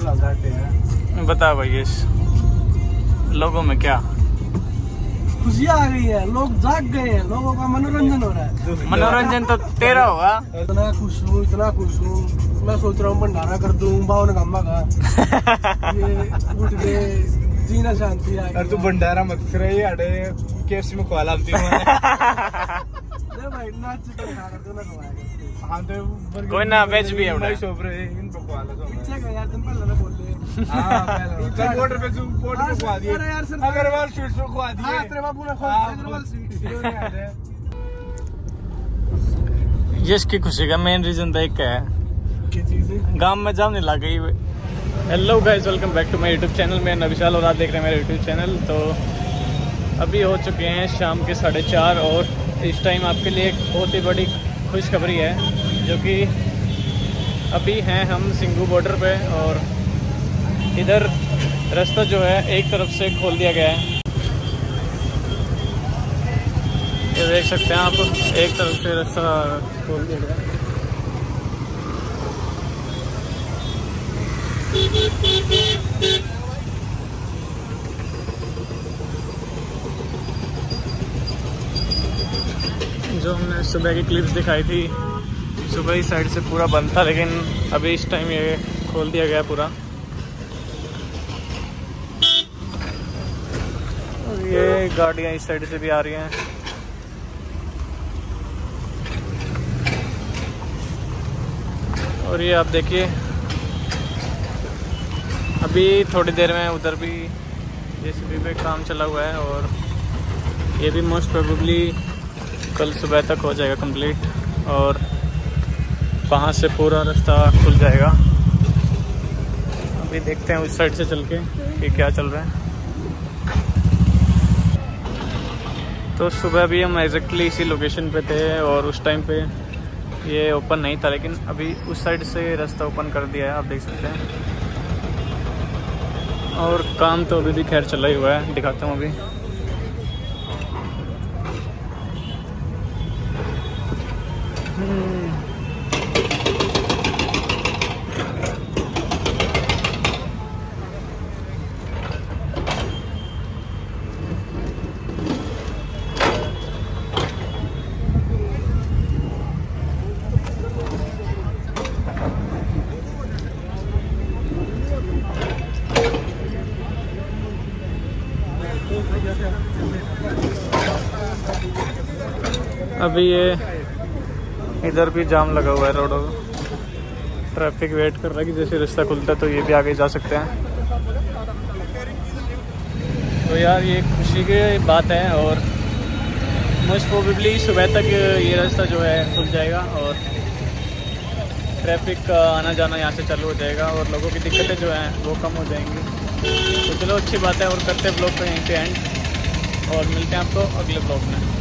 बता भाई इस लोगों में क्या खुशियाँ आ गई है, लोग जाग गए हैं, लोगों का मनोरंजन हो रहा है। मनोरंजन तो तेरा होगा। इतना खुश हूँ, मैं सोच रहा हूँ भंडारा कर दूँ बावन गम्मा का। ये उठ के जीना शांति आ गई। तू भंडारा मत फिर KFC में खुआ लाती भाई नाच तो ना खवाएगा। कोई ना वेज भी है भाई सोप रहे इनको खुआ ला पीछे गए यार, तुम पहले ना बोल रहे। हां पहले बॉर्डर पे तू बॉर्डर पे खुआ दिए। अरे यार सर अग्रवाल स्वीट्स में खुआ दिए। हां तेरे बाबू ने खुआ अग्रवाल स्वीट्स। यश की खुशी का मेन रीजन तो एक है, क्या चीज है? गांव में जाम नहीं लग गई। Hello guys, welcome back to my YouTube channel. मैं नविशाल और आप देख रहे हैं मेरा यूट्यूब चैनल। तो अभी हो चुके हैं शाम के 4:30 और इस टाइम आपके लिए एक बहुत ही बड़ी खुशखबरी है, जो कि अभी हैं हम सिंघू बॉर्डर पे और इधर रास्ता जो है एक तरफ से खोल दिया गया है। ये देख सकते हैं आप, एक तरफ से रास्ता खोल दिया गया है। जो हमने सुबह की क्लिप्स दिखाई थी, सुबह इस साइड से पूरा बंद था, लेकिन अभी इस टाइम ये खोल दिया गया पूरा। और ये गाड़ियाँ इस साइड से भी आ रही हैं। और ये आप देखिए, अभी थोड़ी देर में उधर भी जेसीबी पे काम चला हुआ है और ये भी मोस्ट प्रोबेबली कल सुबह तक हो जाएगा कंप्लीट और वहाँ से पूरा रास्ता खुल जाएगा। अभी देखते हैं उस साइड से चल के कि क्या चल रहा है। तो सुबह भी हम एग्जैक्टली इसी लोकेशन पे थे और उस टाइम पे ये ओपन नहीं था, लेकिन अभी उस साइड से रास्ता ओपन कर दिया है, आप देख सकते हैं। और काम तो अभी भी खैर चला ही हुआ है, दिखाता हूँ अभी। अभी ये इधर भी जाम लगा हुआ है रोडों को, ट्रैफिक वेट कर रहा है कि जैसे रास्ता खुलता है तो ये भी आगे जा सकते हैं। तो यार ये खुशी की बात है और मोस्ट प्रोबेबली सुबह तक ये रास्ता जो है खुल जाएगा और ट्रैफिक का आना जाना यहाँ से चालू हो जाएगा और लोगों की दिक्कतें जो हैं वो कम हो जाएंगी। तो चलो अच्छी बात है और करते हैं ब्लॉग को यहीं पे एंड और मिलते हैं आपको अगले ब्लॉग में।